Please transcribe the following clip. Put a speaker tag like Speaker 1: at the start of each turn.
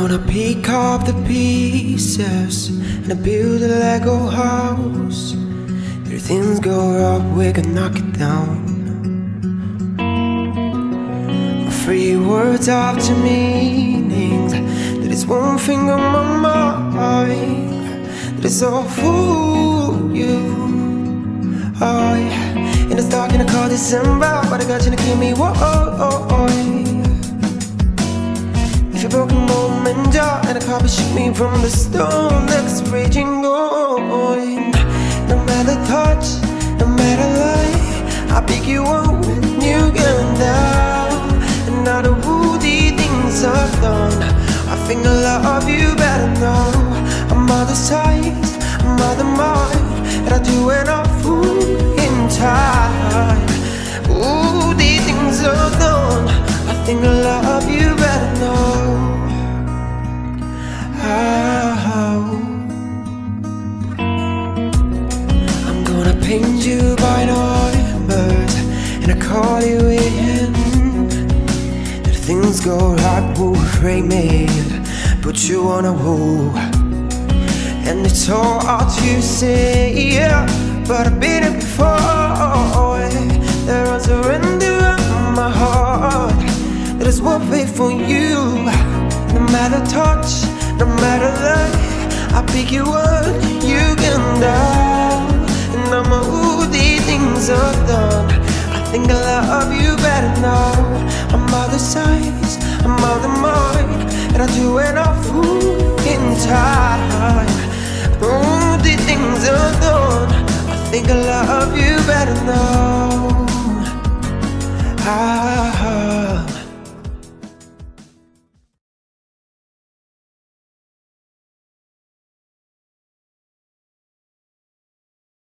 Speaker 1: gonna pick up the pieces and build a Lego house. If things go up, we can knock it down. My free words after meanings, that is one thing on my mind, that is all for you. Oh yeah, and it's dark in the cold December, but I got you to keep me warm. If you're broken bone and jaw, and a copy shoot me from the stone that's raging on. No matter touch, no matter lie, I pick you up when you get down. And now the woody things are done, I think I love you better now. I'm other size, I'm other mind, and I do enough food in time. Woody things are done, I think I love you better now. I'm gonna paint you by numbers, and I call you in. If things go right, we'll frame it, put you on a wall. And it's so hard to say, yeah, but I've been it before. There is a surrender in my heart that is worth it for you. No matter touch, no matter lie, I pick you up, you can down. And I'm a woody, things are done, I think I love you better now. I'm other size, I'm other mind, and I do enough food in time. Woody, things are done, I think I love you better now.